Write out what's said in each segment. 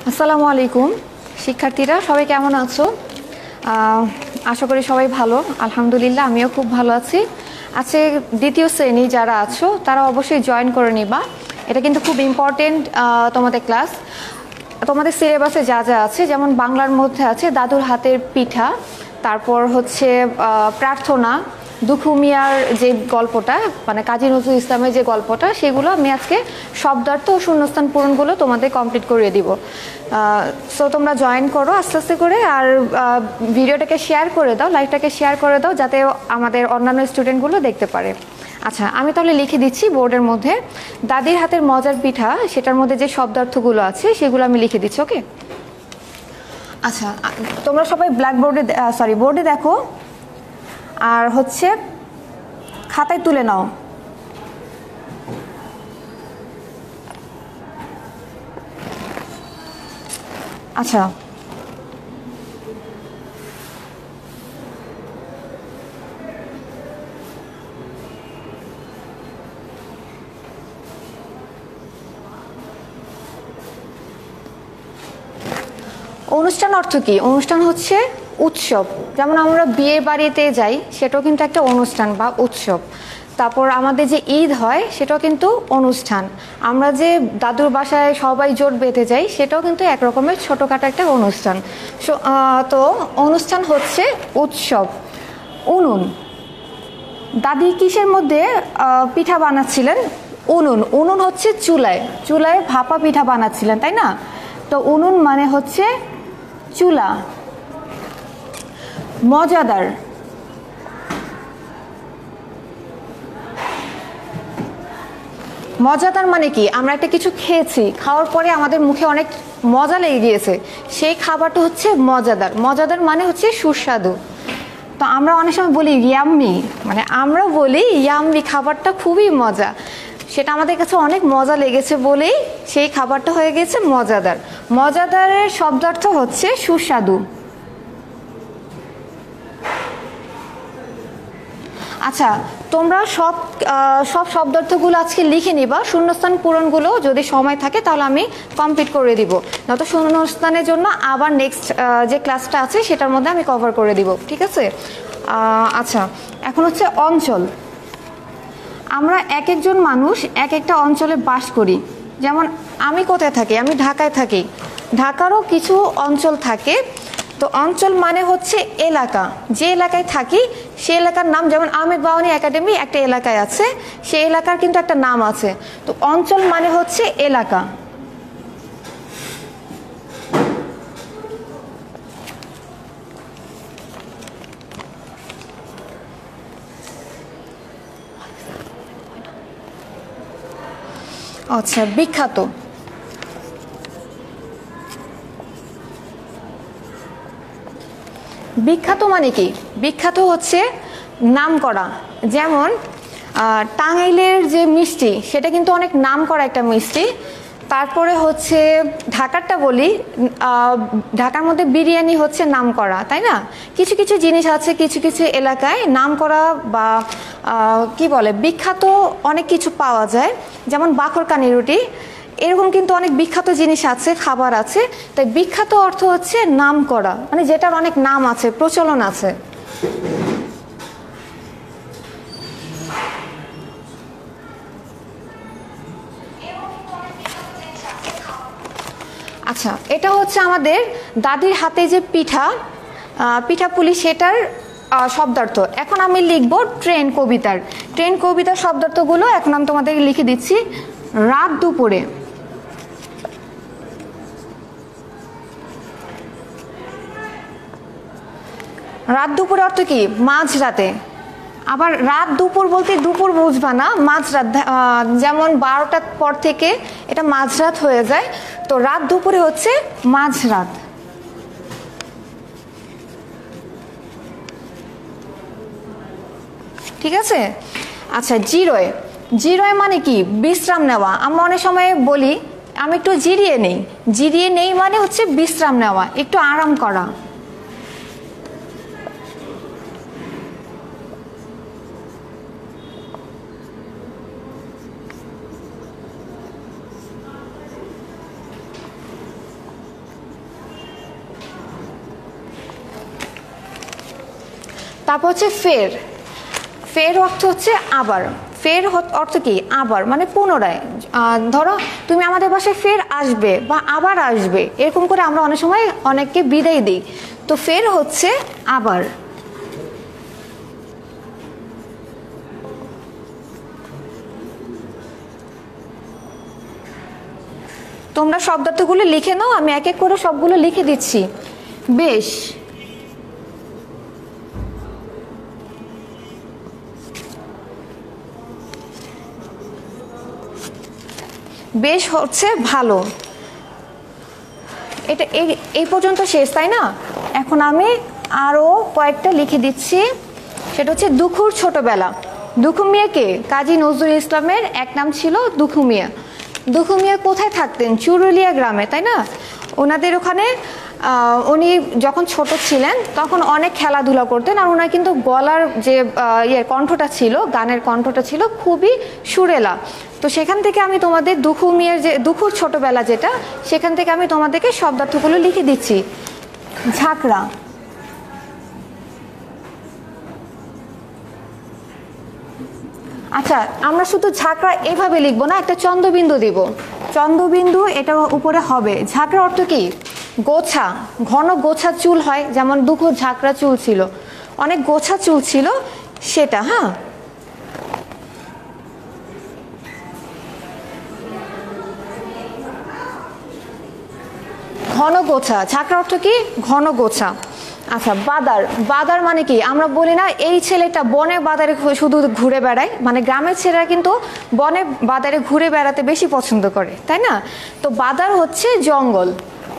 আসসালামু আলাইকুম শিক্ষার্থীরা, সবাই কেমন আছো? আশা করি সবাই ভালো। আলহামদুলিল্লাহ, আমিও খুব ভালো আছি। আজকে দ্বিতীয় শ্রেণী যারা আছো তারা অবশ্যই জয়েন করে নিবা। এটা কিন্তু খুব ইম্পর্টেন্ট তোমাদের ক্লাস। তোমাদের সিলেবাসে যা যা আছে, যেমন বাংলার মধ্যে আছে দাদুর হাতের পিঠা, তারপর হচ্ছে প্রার্থনা, দুখু মিয়ার যে গল্পটা, মানে কাজী নজরুল ইসলামের যে গল্পটা, সেগুলো আমি আজকে শব্দার্থ ও শূন্যস্থান পূরণগুলো তোমাদের কমপ্লিট করিয়ে দিব। সো তোমরা জয়েন করো আস্তে আস্তে করে, আর ভিডিওটাকে শেয়ার করে দাও, লাইভটাকে শেয়ার করে দাও, যাতে আমাদের অন্যান্য স্টুডেন্টগুলো দেখতে পারে। আচ্ছা, আমি তাহলে লিখে দিচ্ছি বোর্ডের মধ্যে দাদির হাতের মজার পিঠা, সেটার মধ্যে যে শব্দার্থগুলো আছে সেগুলো আমি লিখে দিচ্ছি। ওকে, আচ্ছা তোমরা সবাই বোর্ডে দেখো, আর হচ্ছে খাতায় তুলে নাও। আচ্ছা, অনুষ্ঠান অর্থ কি? অনুষ্ঠান হচ্ছে উৎসব। যেমন আমরা বিয়ে বাড়িতে যাই, সেটাও কিন্তু একটা অনুষ্ঠান বা উৎসব। তারপর আমাদের যে ঈদ হয়, সেটাও কিন্তু অনুষ্ঠান। আমরা যে দাদুর বাসায় সবাই জোট বেঁধে যাই, সেটাও কিন্তু একরকমের ছোটোখাটো একটা অনুষ্ঠান। তো অনুষ্ঠান হচ্ছে উৎসব। উনুন, দাদি কিসের মধ্যে পিঠা বানাচ্ছিলেন? উনুন হচ্ছে চুলায় ভাপা পিঠা বানাচ্ছিলেন, তাই না? তো উনুন মানে হচ্ছে চুলা। মজাদার, মজাদার মানে কি? আমরা একটা কিছু খেয়েছি, খাওয়ার পরে আমাদের মুখে অনেক মজা লেগে গিয়েছে, সেই খাবারটা হচ্ছে মজাদার। মজাদার মানে হচ্ছে সুস্বাদু। তো আমরা অনেক সময় বলি ইয়াম্মি, মানে আমরা বলি ইয়াম্মি, খাবারটা খুবই মজা, সেটা আমাদের কাছে অনেক মজা লেগেছে বলেই সেই খাবারটা হয়ে গেছে মজাদার। মজাদারের শব্দার্থ হচ্ছে সুস্বাদু। আচ্ছা, তোমরা সব শব্দার্থগুলো আজকে লিখে নিবা। শূন্যস্থান পূরণগুলো যদি সময় থাকে তাহলে আমি কমপ্লিট করে দিব, নয়তো শূন্যস্থানের জন্য আবার নেক্সট যে ক্লাসটা আছে সেটার মধ্যে আমি কভার করে দিব, ঠিক আছে? আচ্ছা, এখন হচ্ছে অঞ্চল। আমরা এক একজন মানুষ এক একটা অঞ্চলে বাস করি। যেমন আমি কোথায় থাকি? আমি ঢাকায় থাকি। ঢাকারও কিছু অঞ্চল থাকে। তো অঞ্চল মানে হচ্ছে এলাকা, যে এলাকায় থাকি সে এলাকার নাম। যেমন আহমেদ বাওয়ানি একাডেমি একটা এলাকায় আছে, সেই এলাকার কিন্তু একটা নাম আছে। তো অঞ্চল মানে হচ্ছে এলাকা। আচ্ছা, বিখ্যাত। বিখ্যাত মানে কি? বিখ্যাত হচ্ছে নাম করা। যেমন টাঙ্গাইলের যে মিষ্টি, সেটা কিন্তু অনেক নাম করা একটা মিষ্টি। তারপরে হচ্ছে ঢাকারটা বলি, ঢাকার মধ্যে বিরিয়ানি হচ্ছে নাম করা, তাই না? কিছু কিছু জিনিস আছে কিছু কিছু এলাকায় নাম করা বা কি বলে বিখ্যাত অনেক কিছু পাওয়া যায়। যেমন বাখরকানি রুটি, এরকম কিন্তু অনেক বিখ্যাত জিনিস আছে, খাবার আছে। তাই বিখ্যাত অর্থ হচ্ছে নাম করা, মানে যেটার অনেক নাম আছে, প্রচলন আছে। আচ্ছা, এটা হচ্ছে আমাদের দাদির হাতে যে পিঠাপুলি, সেটার শব্দার্থ। এখন আমি লিখব ট্রেন কবিতার শব্দার্থগুলো এখন আমি তোমাদের লিখে দিচ্ছি। রাত দুপুরে, রাত দুপুরে অর্থ কি? মাঝরাতে। আবার রাত দুপুর বলতে দুপুর বুঝবা না, মাঝরাত। যেমন 12টার পর থেকে এটা মাঝরাত হয়ে যায়, তো রাত দুপুরে হচ্ছে মাঝরাত। ঠিক আছে? আচ্ছা, জিরোয় মানে কি? বিশ্রাম নেওয়া। আমরা অনেক সময় বলি আমি একটু জিরিয়ে নেই মানে হচ্ছে বিশ্রাম নেওয়া, একটু আরাম করা। তারপর হচ্ছে ফের। ফের অর্থ হচ্ছে আবার। ফের অর্থ কি? আবার, মানে পুনরায়। ধরো তুমি আমাদের বাসায় ফের আসবে বা আবার আসবে, এরকম করে আমরা অনেক সময় অনেককে বিদায় দিই। তো ফের হচ্ছে আবার। তোমরা শব্দার্থগুলো লিখে নাও, আমি এক এক করে সবগুলো লিখে দিচ্ছি। বেশ, বেশ হচ্ছে ভালো। এটা এই পর্যন্ত শেষ, তাই না? এখন আমি আরো কয়েকটা লিখে দিচ্ছি। সেটা হচ্ছে দুখুর ছোটবেলা। দুখু মিয়া কে? কাজী নজরুল ইসলামের এক নাম ছিল দুখু মিয়া। দুখু মিয়া কোথায় থাকতেন? চুরুলিয়া গ্রামে, তাই না? ওনাদের ওখানে উনি যখন ছোট ছিলেন তখন অনেক খেলাধুলা করতেন, আর ওনার কিন্তু গলার যে কণ্ঠটা ছিল, গানের কণ্ঠটা ছিল খুবই সুরেলা। তো সেখান থেকে আমি তোমাদের দুখু মিয়ার যে দুখুর ছোটবেলা যেটা, সেখান থেকে আমি তোমাদেরকে শব্দার্থগুলো লিখে দিচ্ছি। ঝাঁকড়া। আচ্ছা, আমরা শুধু ঝাঁকড়া এভাবে লিখবো না, একটা চন্দ্রবিন্দু দিব। চন্দ্রবিন্দু এটা উপরে হবে। ঝাঁকড়া অর্থ কি? গোছা, ঘন গোছা চুল হয়, যেমন দুখুর ঝাঁকড়া চুল ছিল, অনেক গোছা চুল ছিল সেটা। হ্যাঁ, ঘন গোছা। ঝাঁকড়া অর্থ কি? ঘন গোছা। আচ্ছা, বাদার। বাদার মানে কি? আমরা বলি না এই ছেলেটা বনে বাদারে শুধু ঘুরে বেড়ায়, মানে গ্রামের ছেলেরা কিন্তু বনে বাদারে ঘুরে বেড়াতে বেশি পছন্দ করে, তাই না? তো বাদার হচ্ছে জঙ্গল।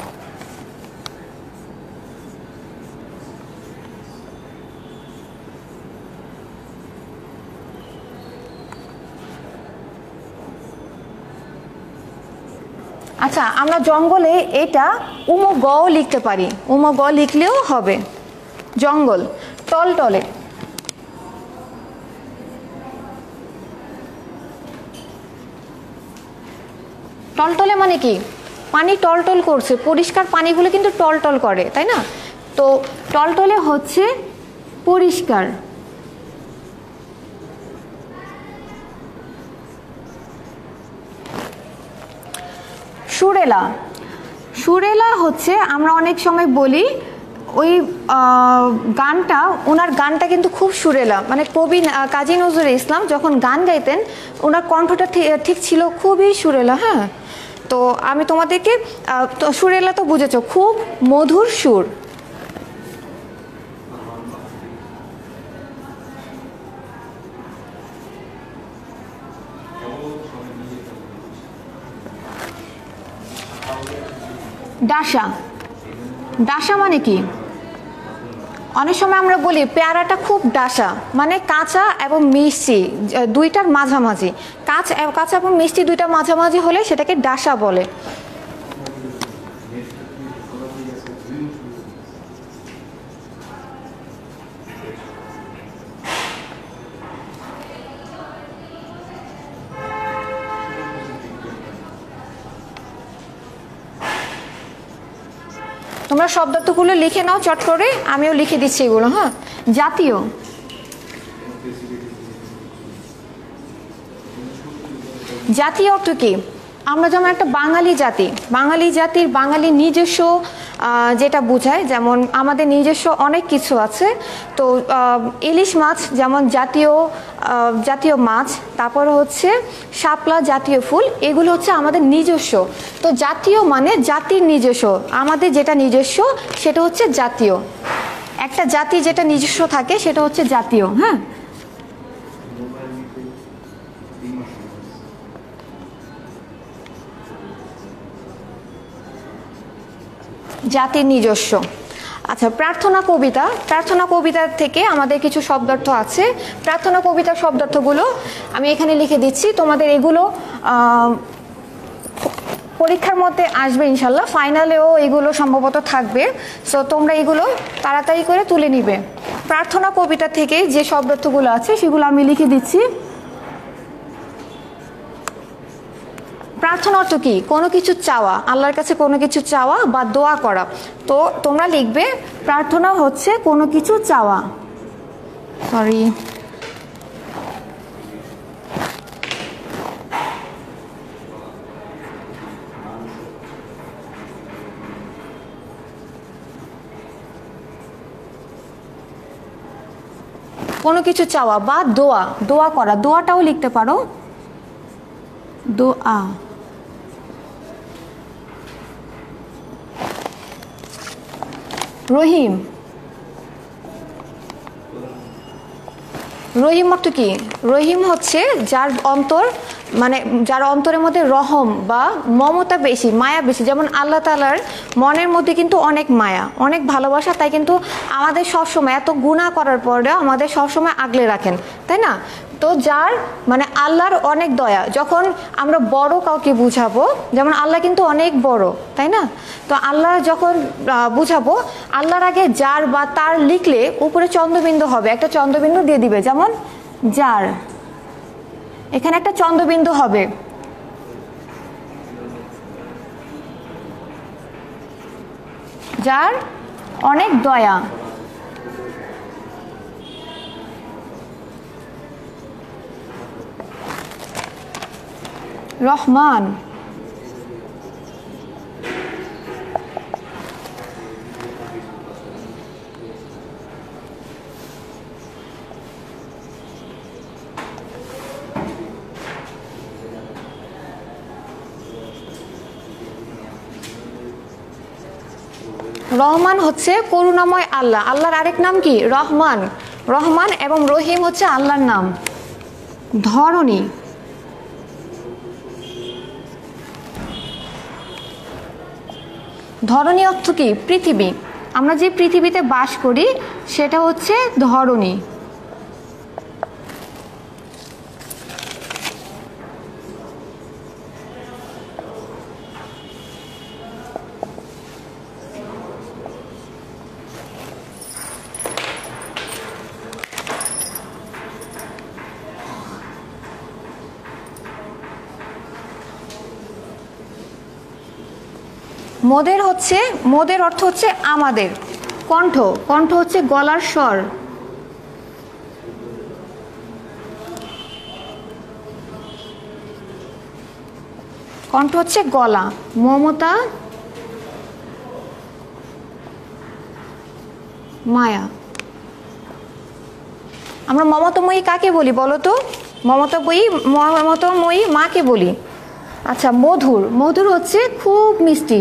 আচ্ছা, আমরা জঙ্গলে এটা উম গ লিখতে পারি, উম গ লিখলেও হবে। জঙ্গল। টলটলে। টলটলে মানে কি? পানি টলটল করছে, পরিষ্কার পানিগুলো কিন্তু টলটল করে, তাই না? তো টলটলে হচ্ছে পরিষ্কার। সুরেলা। সুরেলা হচ্ছে আমরা অনেক সময় বলি ওই গানটা, ওনার গানটা কিন্তু খুব সুরেলা, মানে কবি কাজী নজরুল ইসলাম যখন গান গাইতেন ওনার কণ্ঠটা ঠিক ছিল খুবই সুরেলা। হ্যাঁ, তো আমি তোমাদেরকে সুরেলা তো বুঝেছো, খুব মধুর সুর। ডাসা। ডাসা মানে কি? অনেক সময় আমরা বলি পেয়ারাটা খুব ডাসা, মানে কাঁচা এবং মিষ্টি দুইটার মাঝামাঝি। কাঁচা এবং মিষ্টি দুইটা মাঝামাঝি হলে সেটাকে ডাসা বলে। তোমরা শব্দার্থগুলো লিখে নাও চট করে, আমিও লিখে দিচ্ছি এগুলো। হ্যাঁ, জাতীয়। জাতীয় অর্থ কি? আমরা যেমন একটা বাঙালি জাতি, বাঙালি জাতির বাঙালি নিজস্ব যেটা বোঝায়, যেমন আমাদের নিজস্ব অনেক কিছু আছে। তো ইলিশ মাছ যেমন জাতীয় মাছ, তারপরে হচ্ছে শাপলা জাতীয় ফুল, এগুলো হচ্ছে আমাদের নিজস্ব। তো জাতীয় মানে জাতির নিজস্ব, আমাদের যেটা নিজস্ব সেটা হচ্ছে জাতীয়। একটা জাতি যেটা নিজস্ব থাকে সেটা হচ্ছে জাতীয়। হ্যাঁ, জাতির নিজস্ব। আচ্ছা, প্রার্থনা কবিতা। প্রার্থনা কবিতা থেকে আমাদের কিছু শব্দার্থ আছে। প্রার্থনা কবিতার শব্দার্থগুলো আমি এখানে লিখে দিচ্ছি, তোমাদের এগুলো পরীক্ষার মধ্যে আসবে ইনশাল্লাহ, ফাইনালেও এগুলো সম্ভবত থাকবে। সো তোমরা এগুলো তাড়াতাড়ি করে তুলে নিবে। প্রার্থনা কবিতা থেকে যে শব্দার্থগুলো আছে সেগুলো আমি লিখে দিচ্ছি। প্রার্থনা অর্থ কি? কোনো কিছু চাওয়া, আল্লাহর কাছে কোনো কিছু চাওয়া বা দোয়া করা। তো তোমরা লিখবে প্রার্থনা হচ্ছে কোনো কিছু চাওয়া। সরি। কোনো কিছু চাওয়া বা দোয়া, দোয়া করা, দোয়াটাও লিখতে পারো, দোয়া। রহিম, রহিম অর্থ কি? রহিম হচ্ছে যার অন্তর, মানে যার অন্তরের মধ্যে রহম বা মমতা বেশি, মায়া বেশি। যেমন আল্লাহ তাআলার মনের মধ্যে কিন্তু অনেক মায়া, অনেক ভালোবাসা, তাই কিন্তু আমাদের সবসময় এত গুনাহ করার পরেও আমাদের সবসময় আগলে রাখেন, তাই না? তো যার মানে আল্লাহর অনেক দয়া, যখন আমরা বড় কাউকে বুঝাবো, যেমন আল্লাহ কিন্তু অনেক বড়, তাই না? তো আল্লাহ যখন বুঝাবো, আল্লাহর আগে যার বা তার লিখলে উপরে চন্দ্রবিন্দু হবে, একটা চন্দ্রবিন্দু দিয়ে দিবে, যেমন যার, এখানে একটা চন্দ্রবিন্দু হবে। যার অনেক দয়া, রহমান, রহমান হচ্ছে করুণাময় আল্লাহ। আল্লাহর আরেক নাম কি? রহমান। রহমান এবং রহিম হচ্ছে আল্লাহর নাম। ধরণী, ধরণী অর্থ কি? পৃথিবী। আমরা যে পৃথিবীতে বাস করি সেটা হচ্ছে ধরণী। মোদের হচ্ছে, মোদের অর্থ হচ্ছে আমাদের। কণ্ঠ, কণ্ঠ হচ্ছে গলার স্বর। কণ্ঠ হচ্ছে গলা। মমতা, মায়া। আমরা মমতাময়ী কাকে বলি বলো তো? মমতাময়ী মাকে বলি। আচ্ছা, মধুর, মধুর হচ্ছে খুব মিষ্টি।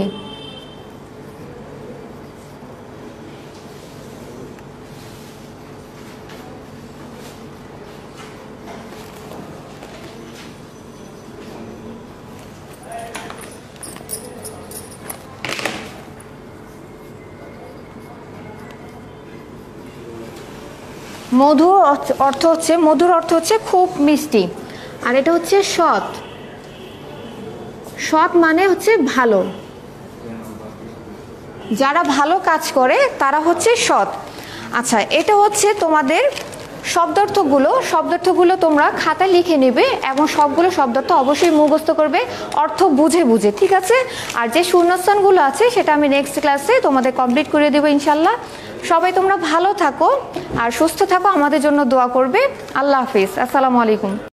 মধুর অর্থ হচ্ছে, মধুর অর্থ হচ্ছে খুব মিষ্টি। আর এটা হচ্ছে সৎ। সৎ মানে হচ্ছে ভালো, যারা ভালো কাজ করে তারা হচ্ছে সৎ। আচ্ছা, এটা হচ্ছে তোমাদের শব্দার্থগুলো। শব্দার্থগুলো তোমরা খাতায় লিখে নেবে এবং সবগুলো শব্দার্থ অবশ্যই মুখস্থ করবে, অর্থ বুঝে বুঝে, ঠিক আছে? আর যে শূন্যস্থানগুলো আছে সেটা আমি নেক্সট ক্লাসে তোমাদের কমপ্লিট করে দেবো ইনশাল্লাহ। সবাই তোমরা ভালো থাকো আর সুস্থ থাকো, আমাদের জন্য দোয়া করবে। আল্লাহ হাফিজ, আসসালামু আলাইকুম।